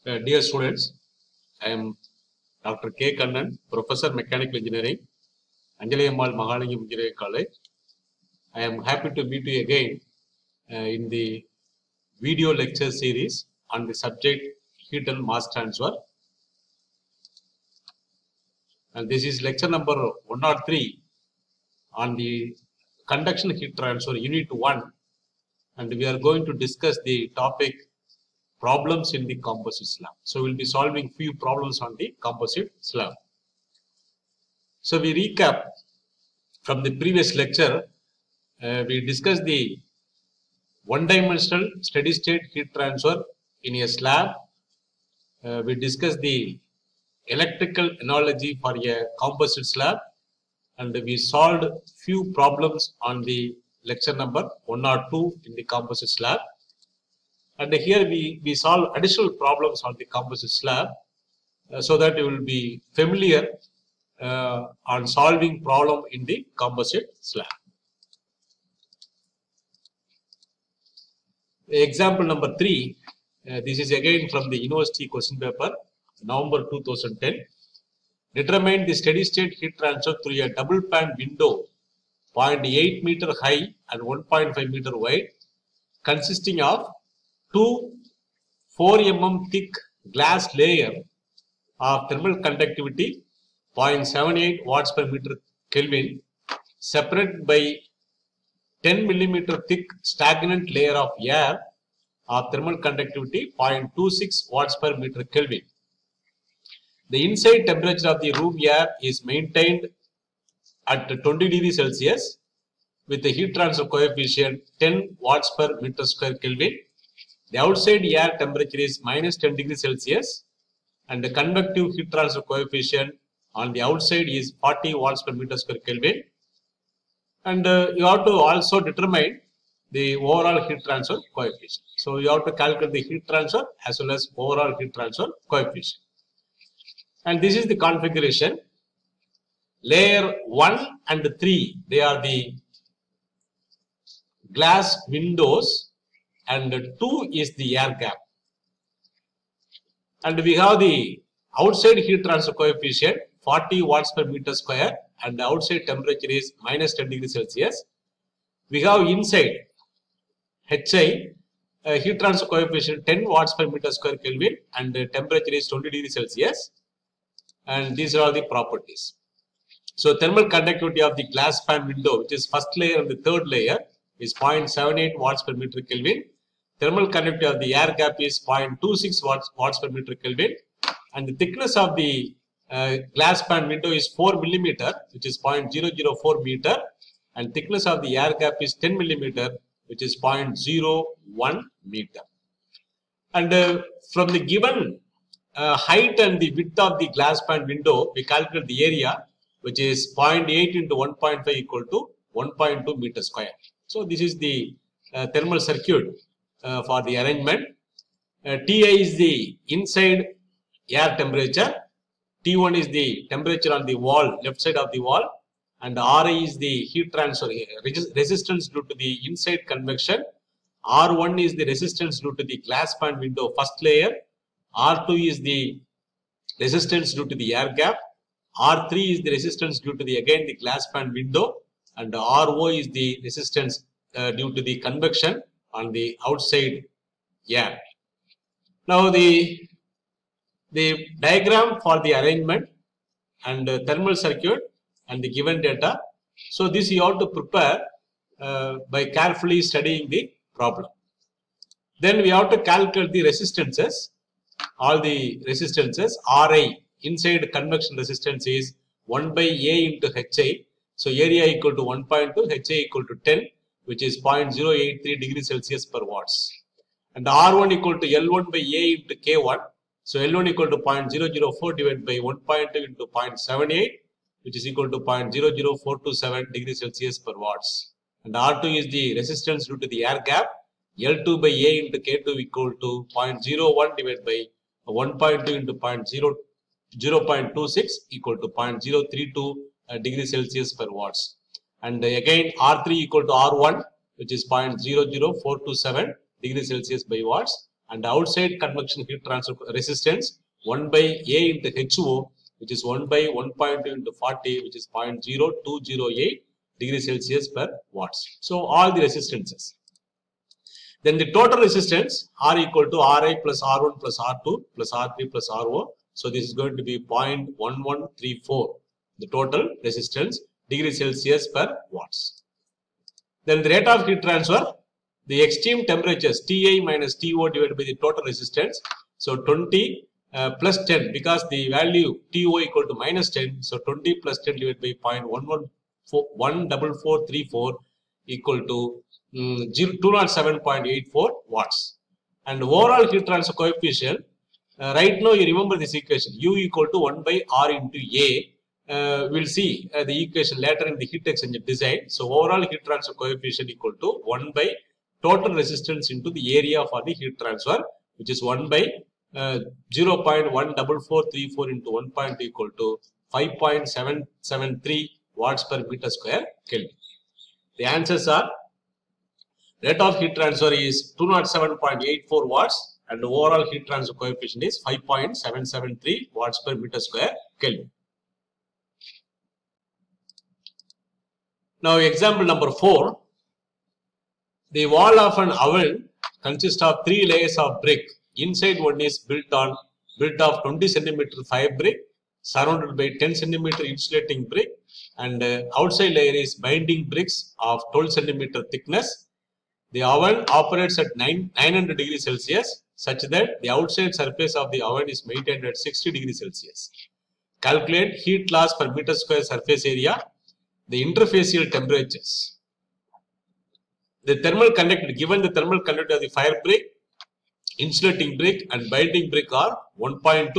Dear students, I am Dr. K. Kannan, Professor Mechanical Engineering, Anjali Ammal Mahalingam Engineering College. I am happy to meet you again in the video lecture series on the subject heat and mass transfer. And this is lecture number 103 on the conduction heat transfer, unit 1. And we are going to discuss the topic problems in the composite slab. So we'll be solving few problems on the composite slab. So we recap from the previous lecture. We discussed the one-dimensional steady-state heat transfer in a slab. We discussed the electrical analogy for a composite slab, and we solved few problems on the lecture number 1 or 2 in the composite slab. And here we solve additional problems on the composite slab so that you will be familiar on solving problem in the composite slab. Example number 3, this is again from the university question paper, November 2010. Determine the steady state heat transfer through a double pan window 0.8 meter high and 1.5 meter wide, consisting of two 4 mm thick glass layer of thermal conductivity 0.78 watts per meter Kelvin, separated by 10 millimeter thick stagnant layer of air of thermal conductivity 0.26 watts per meter Kelvin. The inside temperature of the room air is maintained at 20 degrees Celsius with the heat transfer coefficient 10 watts per meter square Kelvin. The outside air temperature is minus 10 degrees Celsius and the convective heat transfer coefficient on the outside is 40 watts per meter square Kelvin. And you have to also determine the overall heat transfer coefficient. So you have to calculate the heat transfer as well as overall heat transfer coefficient. And this is the configuration. Layer 1 and 3, they are the glass windows, and 2 is the air gap. And we have the outside heat transfer coefficient 40 watts per meter square, and the outside temperature is minus 10 degrees Celsius. We have inside HI heat transfer coefficient 10 watts per meter square Kelvin, and the temperature is 20 degrees Celsius. And these are the properties. So thermal conductivity of the glass pan window, which is first layer and the third layer, is 0.78 watts per meter Kelvin. Thermal conductivity of the air gap is 0.26 watts per meter Kelvin. And the thickness of the glass pan window is 4 millimeter, which is 0.004 meter. And thickness of the air gap is 10 millimeter, which is 0.01 meter. And from the given height and the width of the glass pan window, we calculate the area, which is 0.8 into 1.5 equal to 1.2 meter square. So this is the thermal circuit for the arrangement. Ti is the inside air temperature. T1 is the temperature on the wall, left side of the wall. And Ri is the heat transfer resistance due to the inside convection. R1 is the resistance due to the glass pan window first layer. R2 is the resistance due to the air gap. R3 is the resistance due to the again the glass pan window, and RO is the resistance due to the convection on the outside air. Now the diagram for the arrangement and thermal circuit and the given data. So this you have to prepare by carefully studying the problem. Then we have to calculate the resistances. All the resistances. Ri, inside convection resistance, is 1 by A into Hi. So area equal to 1.2, Ha equal to 10, which is 0.083 degrees Celsius per watts. And R1 equal to L1 by A into K1. So L1 equal to 0.004 divided by 1.2 into 0.78, which is equal to 0.00427 degrees Celsius per watts. And R2 is the resistance due to the air gap. L2 by A into K2 equal to 0.01 divided by 1.2 into 0.26 equal to 0.032 degrees Celsius per watts. And again R3 equal to R1, which is 0.00427 degrees Celsius by watts. and outside convection heat transfer resistance 1 by A into HO, which is 1 by 1.2 into 40, which is 0.0208 degrees Celsius per watts. So all the resistances. Then the total resistance R equal to Ri plus R1 plus R2 plus R3 plus RO. So this is going to be 0.1134, the total resistance degrees Celsius per watts. Then the rate of heat transfer, the extreme temperatures Ti minus To divided by the total resistance. So 20 plus 10, because the value To equal to minus 10. So 20 plus 10 divided by 0.14434 equal to 207.84 watts. And overall heat transfer coefficient, right now you remember this equation, U equal to 1 by R into A. We'll see the equation later in the heat exchanger design. So overall heat transfer coefficient equal to 1 by total resistance into the area for the heat transfer, which is 1 by 0.14434 into 1.2 equal to 5.773 watts per meter square Kelvin. The answers are: rate of heat transfer is 207.84 watts and the overall heat transfer coefficient is 5.773 watts per meter square Kelvin. Now example number 4. The wall of an oven consists of 3 layers of brick. Inside one is built of 20 cm fire brick surrounded by 10 cm insulating brick, and outside layer is binding bricks of 12 cm thickness. The oven operates at 900 degrees Celsius such that the outside surface of the oven is maintained at 60 degrees Celsius. Calculate heat loss per meter square surface area. The interfacial temperatures. The thermal conductivity, given the thermal conductivity of the fire brick, insulating brick and binding brick are 1.2,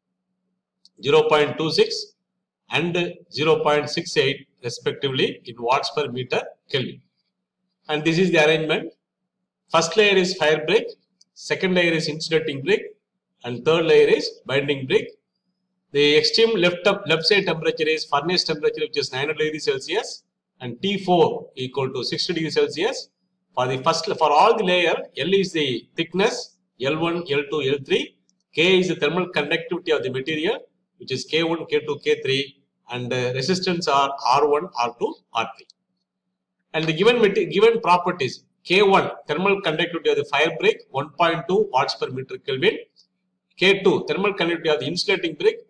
0.26 and 0.68 respectively in watts per meter Kelvin. And this is the arrangement. First layer is fire brick, second layer is insulating brick, and third layer is binding brick. The extreme left side temperature is furnace temperature, which is 900 degrees Celsius, and T4 equal to 60 degrees Celsius. For all the layer, L is the thickness, L1, L2, L3. K is the thermal conductivity of the material, which is K1, K2, K3, and resistance are R1, R2, R3. And the given properties: K1 thermal conductivity of the fire brick 1.2 watts per meter Kelvin. K2 thermal conductivity of the insulating brick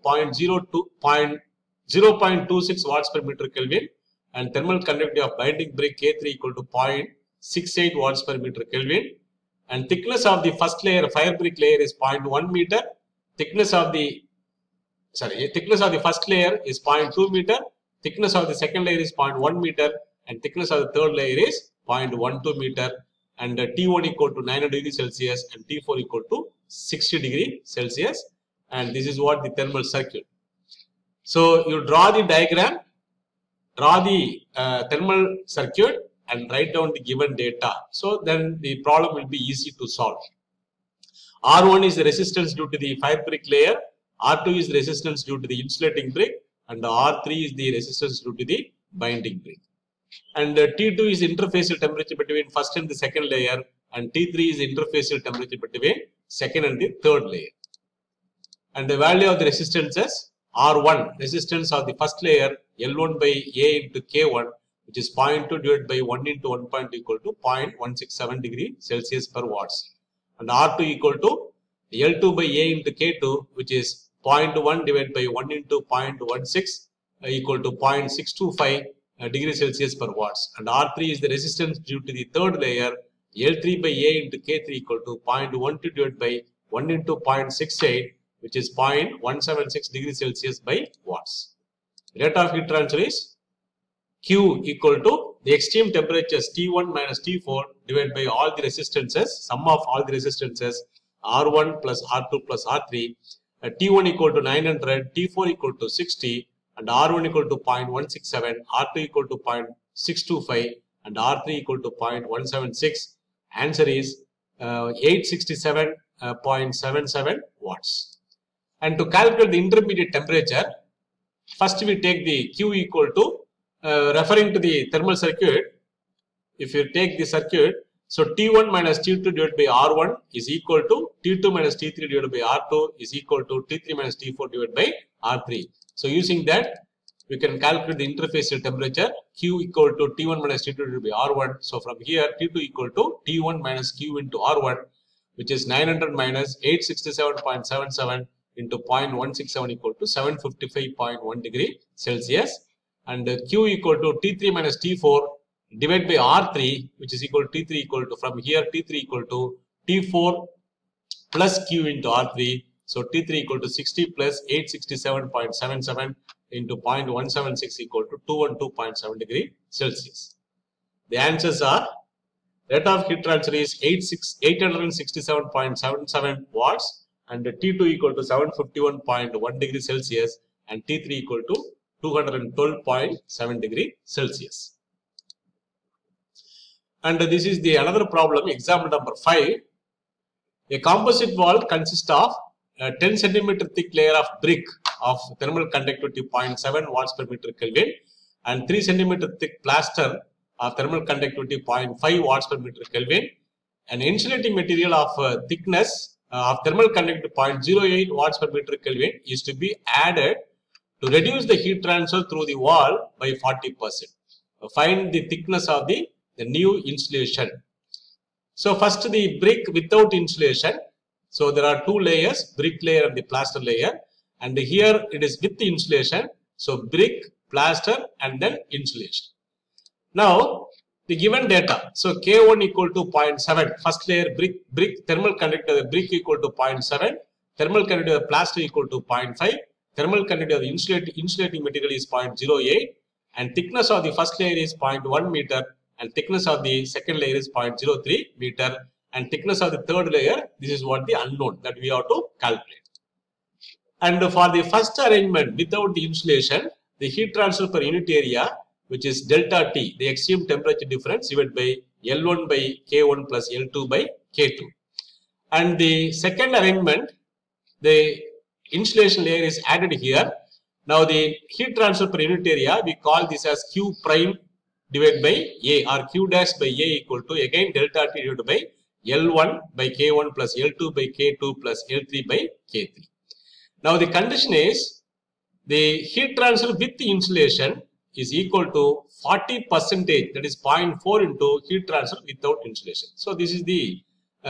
0.26 watts per meter Kelvin, and thermal conductivity of binding brick K3 equal to 0.68 watts per meter Kelvin. And thickness of the first layer fire brick layer is 0.1 meter. Thickness of the first layer is 0.2 meter. Thickness of the second layer is 0.1 meter, and thickness of the third layer is 0.12 meter. And T1 equal to 900 degrees Celsius and T4 equal to 60 degrees Celsius. And this is what the thermal circuit. So you draw the diagram, draw the thermal circuit, and write down the given data. So then the problem will be easy to solve. R1 is the resistance due to the fire brick layer, R2 is the resistance due to the insulating brick, and R3 is the resistance due to the binding brick. And T2 is the interfacial temperature between first and the second layer, and T3 is the interfacial temperature between second and the third layer. And the value of the resistances: R1 resistance of the first layer L1 by A into K1, which is 0.2 divided by 1 into 1.2 equal to 0.167 degree Celsius per watts. And R2 equal to L2 by A into K2, which is 0.1 divided by 1 into 0.16 equal to 0.625 degrees Celsius per watts. And R3 is the resistance due to the third layer L3 by A into K3 equal to 0.12 divided by 1 into 0.68, which is 0.176 degrees Celsius by watts. Rate of heat transfer is Q equal to the extreme temperatures T1 minus T4 divided by all the resistances, sum of all the resistances R1 plus R2 plus R3. T1 equal to 900, T4 equal to 60, and R1 equal to 0.167, R2 equal to 0.625, and R3 equal to 0.176. Answer is 867.77 watts. And to calculate the intermediate temperature, first we take the Q equal to, referring to the thermal circuit, if you take the circuit, So T1 minus T2 divided by R1 is equal to T2 minus T3 divided by R2 is equal to T3 minus T4 divided by R3. So using that, we can calculate the interfacial temperature Q equal to T1 minus T2 divided by R1. So from here, T2 equal to T1 minus Q into R1, which is 900 minus 867.77 into 0.167 equal to 755.1 degree Celsius. And Q equal to T3 minus T4 divided by R3, which is equal to T3 equal to, from here T3 equal to T4 plus Q into R3. So T3 equal to 60 plus 867.77 into 0.176 equal to 212.7 degree Celsius. The answers are: rate of heat transfer is 867.77 watts and T2 equal to 751.1 degree Celsius and T3 equal to 212.7 degree Celsius. And this is the another problem, example number 5. A composite wall consists of a 10 centimeter thick layer of brick of thermal conductivity 0.7 watts per meter Kelvin and 3 centimeter thick plaster of thermal conductivity 0.5 watts per meter Kelvin. An insulating material of thickness of thermal conductivity 0.08 watts per meter Kelvin is to be added to reduce the heat transfer through the wall by 40%. Find the thickness of the new insulation. So first the brick without insulation. So there are two layers, brick layer and the plaster layer, and here it is with the insulation. So brick, plaster and then insulation. Now the given data. So K1 equal to 0.7. First layer brick thermal conductivity of the brick equal to 0.7. Thermal conductivity of the plaster equal to 0.5. Thermal conductivity of the insulating material is 0.08. And thickness of the first layer is 0.1 meter. And thickness of the second layer is 0.03 meter, and thickness of the third layer, this is what the unknown that we have to calculate. And for the first arrangement without the insulation, the heat transfer per unit area, which is delta T, the extreme temperature difference, divided by L1 by K1 plus L2 by K2. And the second arrangement, the insulation layer is added here. Now the heat transfer per unit area, we call this as Q prime divided by A, or Q dash by A equal to again delta T divided by L1 by K1 plus L2 by K2 plus L3 by K3. Now the condition is the heat transfer with the insulation is equal to 40%, that is 0.4 into heat transfer without insulation. So this is the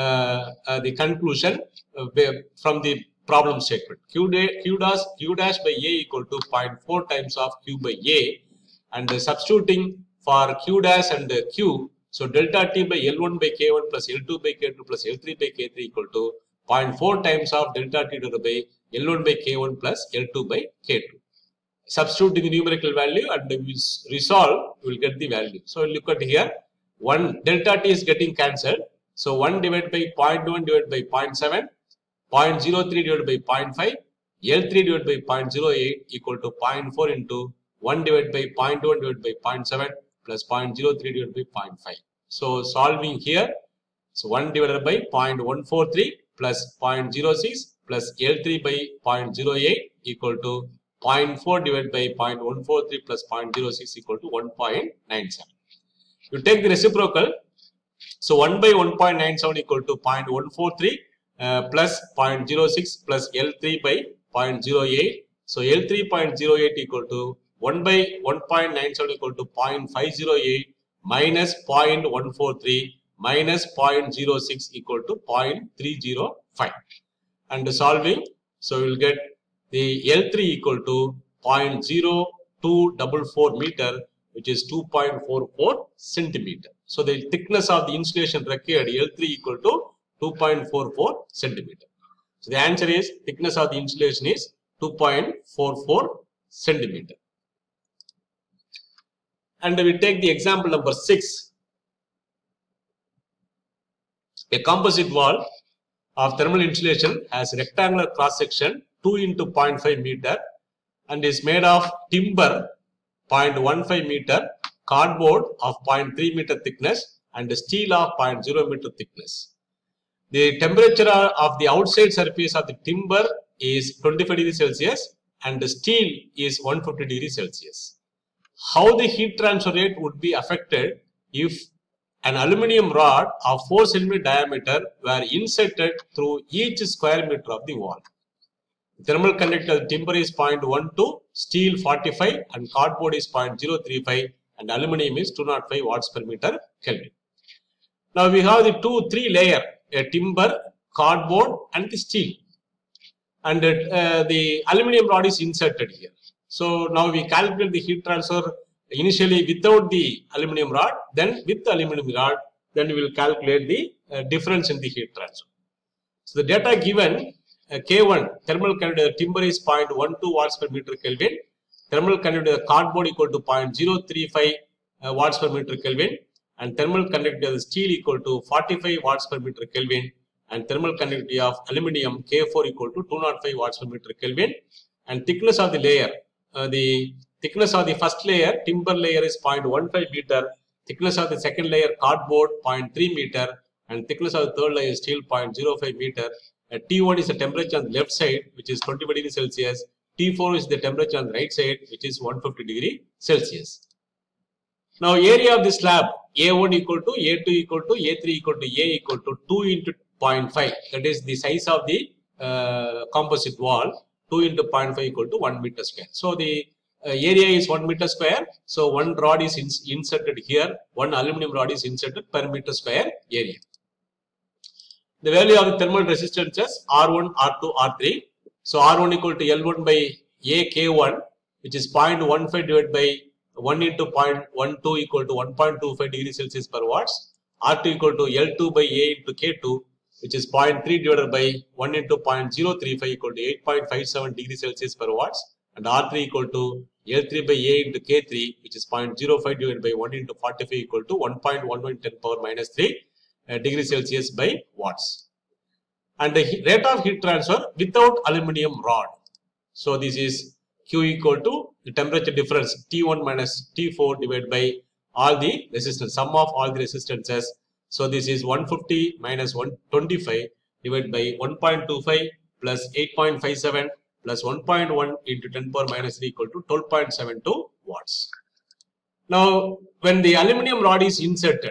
conclusion from the problem statement. Q dash by A equal to 0.4 times of Q by A, and substituting for Q dash and Q, so delta T by L1 by K1 plus L2 by K2 plus L3 by K3 equal to 0.4 times of delta T divided by L1 by K1 plus L2 by K2. Substitute in the numerical value and we resolve, we will get the value. So look at here, delta T is getting cancelled. So 1 divided by 0.1 divided by 0.7, 0.03 divided by 0.5, L3 divided by 0.08 equal to 0.4 into 1 divided by 0.1 divided by 0.7 plus 0.03 divided by 0.5. So solving here, so 1 divided by 0.143 plus 0.06 plus L3 by 0.08 equal to 0.4 divided by 0.143 plus 0.06 equal to 1.97. You take the reciprocal, so 1 by 1.97 equal to 0.143 plus 0.06 plus L3 by 0.08. So L3 0.08 equal to 1 by 1.97 equal to 0.508 minus 0.143 minus 0.06 equal to 0.305. And solving, so we will get the L3 equal to 0.0244 meter, which is 2.44 centimeter. So the thickness of the insulation required L3 equal to 2.44 centimeter. So the answer is thickness of the insulation is 2.44 centimeter. And we take the example number 6. A composite wall of thermal insulation has rectangular cross section 2 into 0.5 meter and is made of timber 0.15 meter, cardboard of 0.3 meter thickness and steel of 0.0 meter thickness. The temperature of the outside surface of the timber is 25 degrees Celsius and the steel is 150 degrees Celsius. How the heat transfer rate would be affected if an aluminum rod of 4 cm diameter were inserted through each square meter of the wall. Thermal conductivity of timber is 0.12, steel 45 and cardboard is 0.035 and aluminum is 205 watts per meter Kelvin. Now we have the three layer, a timber, cardboard and the steel, and the aluminum rod is inserted here. So now we calculate the heat transfer initially without the aluminum rod, then with the aluminum rod, then we will calculate the difference in the heat transfer. So the data given, K1 thermal conductivity of timber is 0.12 watts per meter Kelvin, thermal conductivity of cardboard equal to 0.035 watts per meter Kelvin, and thermal conductivity of the steel equal to 45 watts per meter Kelvin, and thermal conductivity of aluminum K4 equal to 205 watts per meter Kelvin, and thickness of the layer. The thickness of the first layer, timber layer is 0.15 meter, thickness of the second layer, cardboard 0.3 meter, and thickness of the third layer, steel 0.05 meter. T1 is the temperature on the left side, which is 25 degrees Celsius. T4 is the temperature on the right side, which is 150 degrees Celsius. Now area of the slab, A1 equal to A2 equal to A3 equal to A equal to 2 into 0.5. That is the size of the composite wall. 2 into 0.5 equal to 1 meter square. So the area is 1 meter square. So one rod is inserted here. One aluminum rod is inserted per meter square area. The value of the thermal resistances R1, R2, R3. So R1 equal to L1 by A K1, which is 0.15 divided by 1 into 0.12 equal to 1.25 degrees Celsius per watts. R2 equal to L2 by A into K2, which is 0.3 divided by 1 into 0.035 equal to 8.57 degrees Celsius per watts. And R3 equal to L3 by A into K3, which is 0.05 divided by 1 into 45 equal to 1.11 10 power minus 3 degrees Celsius by watts. And the rate of heat transfer without aluminum rod. So this is Q equal to the temperature difference T1 minus T4 divided by all the resistance, sum of all the resistances. So this is 150 minus 125 divided by 1.25 plus 8.57 plus 1.1 into 10 power minus 3 equal to 12.72 watts. Now when the aluminum rod is inserted,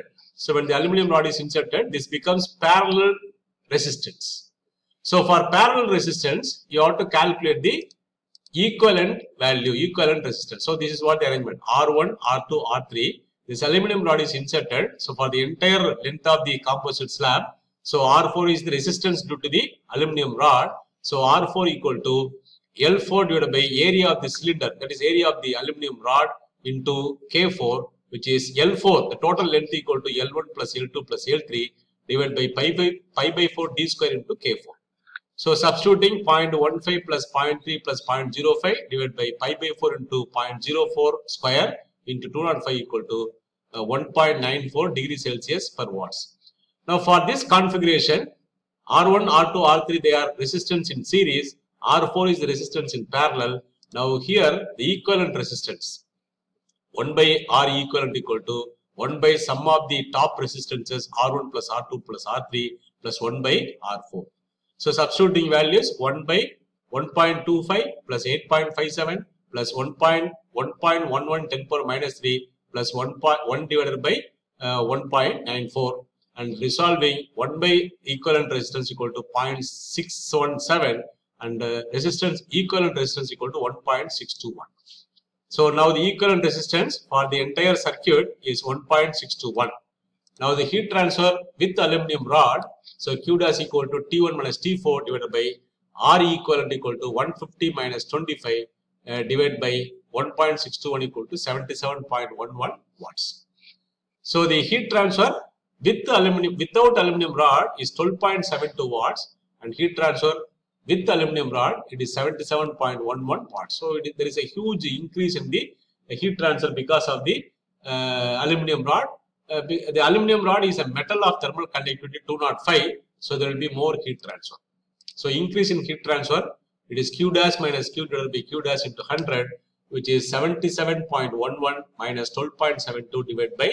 this becomes parallel resistance. So for parallel resistance, you have to calculate the equivalent value, equivalent resistance. So this is what the arrangement, R1, R2, R3. This aluminum rod is inserted. So for the entire length of the composite slab, so R4 is the resistance due to the aluminum rod. So R4 equal to L4 divided by area of the cylinder, that is area of the aluminum rod into K4, which is L4, the total length equal to L1 plus L2 plus L3 divided by pi by 4 d square into K4. So substituting 0.15 plus 0.3 plus 0.05 divided by pi by 4 into 0.04 square into 205 equal to 1.94 degrees Celsius per watts. Now for this configuration, R1, R2, R3, they are resistance in series. R4 is the resistance in parallel. Now here the equivalent resistance, 1 by R equivalent equal to 1 by sum of the top resistances R1 plus R2 plus R3 plus 1 by R4. So substituting values 1 by 1.25 plus 8.57 plus 1.11 10 power minus 3 plus 1 divided by 1.94 and resolving 1 by equivalent resistance equal to 0.617 and resistance equivalent resistance equal to 1.621. So now the equivalent resistance for the entire circuit is 1.621. Now the heat transfer with aluminum rod, so Q dash equal to T1 minus T4 divided by R equivalent equal to 150 minus 25 divided by 1.621 equal to 77.11 watts. So the heat transfer with aluminum, without aluminum rod is 12.72 watts, and heat transfer with aluminum rod it is 77.11 watts. So there is a huge increase in the heat transfer because of the aluminum rod. The aluminum rod is a metal of thermal conductivity 205, so there will be more heat transfer. So increase in heat transfer, it is Q dash minus Q divided by Q dash into 100, which is 77.11 minus 12.72 divided by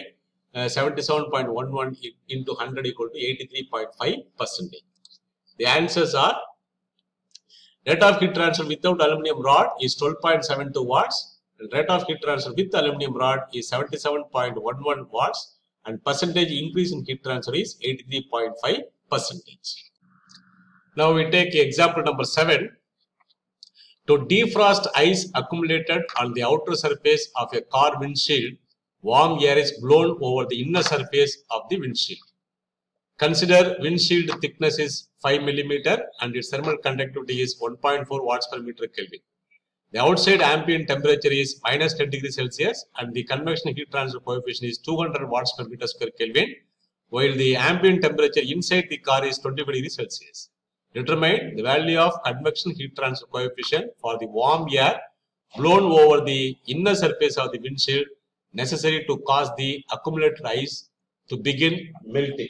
77.11 into 100 equal to 83.5%. The answers are: rate of heat transfer without aluminum rod is 12.72 watts, and rate of heat transfer with aluminum rod is 77.11 watts, and percentage increase in heat transfer is 83.5%. Now we take example number 7. To defrost ice accumulated on the outer surface of a car windshield, warm air is blown over the inner surface of the windshield. Consider windshield thickness is 5 mm and its thermal conductivity is 1.4 watts per meter Kelvin. The outside ambient temperature is minus 10 degrees Celsius and the convection heat transfer coefficient is 200 watts per meter square Kelvin, while the ambient temperature inside the car is 25 degrees Celsius. Determine the value of convection heat transfer coefficient for the warm air blown over the inner surface of the windshield necessary to cause the accumulated ice to begin melting.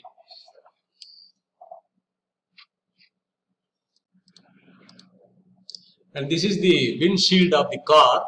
And this is the windshield of the car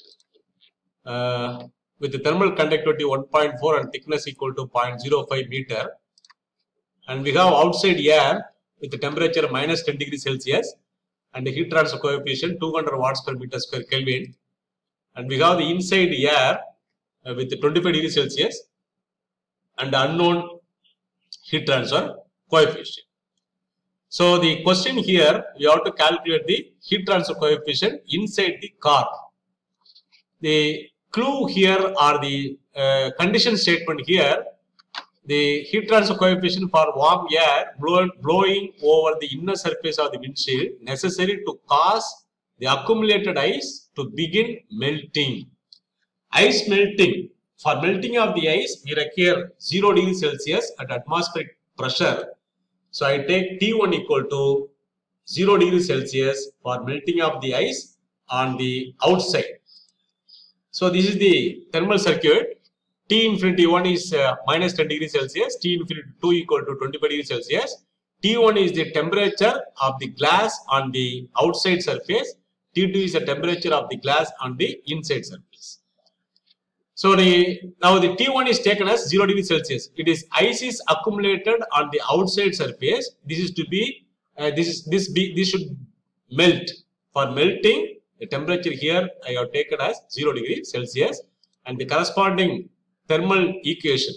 with the thermal conductivity 1.4 and thickness equal to 0.05 meter. And we have outside air with the temperature minus 10 degrees Celsius and the heat transfer coefficient 200 watts per meter square Kelvin. And we have the inside air with the 25 degrees Celsius and the unknown heat transfer coefficient. So the question here, we have to calculate the heat transfer coefficient inside the car. The clue here or the condition statement here, the heat transfer coefficient for warm air blowing over the inner surface of the windshield necessary to cause the accumulated ice to begin melting. Ice melting. For melting of the ice, we require 0 degrees Celsius at atmospheric pressure. So I take T1 equal to 0 degrees Celsius for melting of the ice on the outside. So this is the thermal circuit. T infinity 1 is minus 10 degrees Celsius. T infinity 2 equal to 25 degrees Celsius. T1 is the temperature of the glass on the outside surface. T2 is the temperature of the glass on the inside surface. So now the T1 is taken as 0 degrees Celsius. It is ice is accumulated on the outside surface. This is to be this should melt. For melting, the temperature here I have taken as 0 degrees Celsius, and the corresponding thermal equation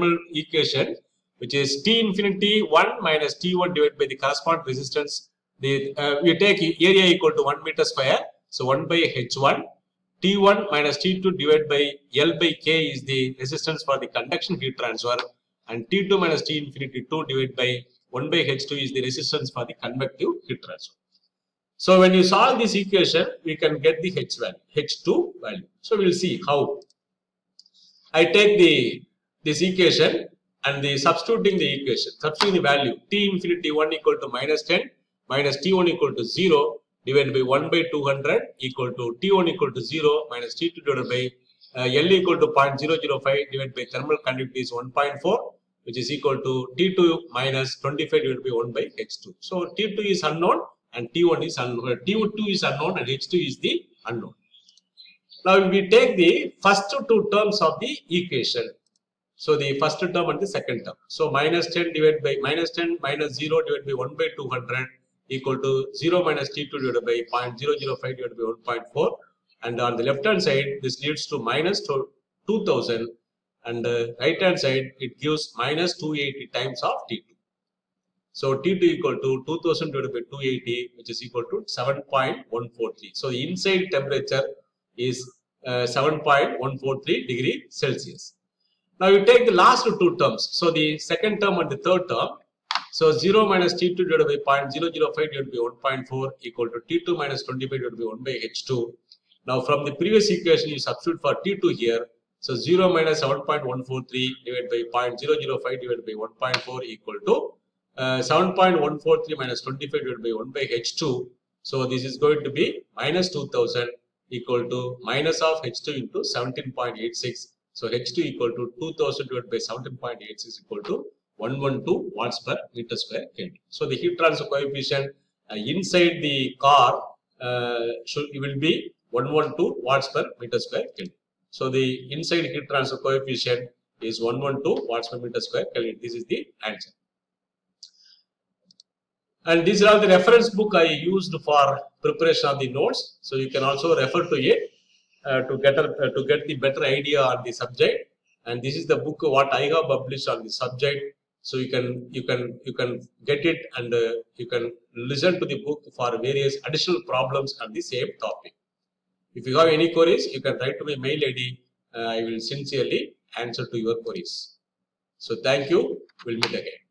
which is T infinity 1 minus T1 divided by the corresponding resistance. We take area equal to 1 meter square. So 1 by H1. T1 minus T2 divided by L by K is the resistance for the conduction heat transfer, and T2 minus T infinity 2 divided by 1 by H2 is the resistance for the convective heat transfer. So when you solve this equation, we can get the H2 value. So we will see how. I take this equation and substituting the equation, substituting the value T infinity 1 equal to minus 10 minus T1 equal to 0 divided by 1 by 200 equal to T1 equal to 0 minus T2 divided by L equal to 0.005 divided by thermal conductivity is 1.4, which is equal to T2 minus 25 divided by 1 by H2. So T2 is unknown and T1 is unknown. T2 is unknown and H2 is the unknown. Now we take the first two terms of the equation. So the first term and the second term. So minus 10 divided by minus 10 minus 0 divided by 1 by 200 equal to 0 minus T2 divided by 0.005 divided by 1.4, and on the left hand side this leads to minus 2000, and the right hand side it gives minus 280 times of T2. So T2 equal to 2000 divided by 280, which is equal to 7.143. So the inside temperature is 7.143 degree Celsius. Now you take the last two terms. So the second term and the third term. So 0 minus T2 divided by 0.005 divided by 1.4 equal to T2 minus 25 divided by 1 by H2. Now from the previous equation you substitute for T2 here. So 0 minus 7.143 divided by 0.005 divided by 1.4 equal to 7.143 minus 25 divided by 1 by H2. So this is going to be minus 2000 equal to minus of H2 into 17.86. So H2 equal to 2000 divided by 17.86 equal to 112 watts per meter square Kelvin. So the heat transfer coefficient inside the car will be 112 watts per meter square Kelvin. So the inside heat transfer coefficient is 112 watts per meter square Kelvin. This is the answer. And these are the reference book I used for preparation of the notes. So you can also refer to it to get the better idea on the subject. and this is the book what I have published on the subject. So you can get it, and you can listen to the book for various additional problems on the same topic. If you have any queries, you can write to my mail ID. I will sincerely answer to your queries. So thank you. We'll meet again.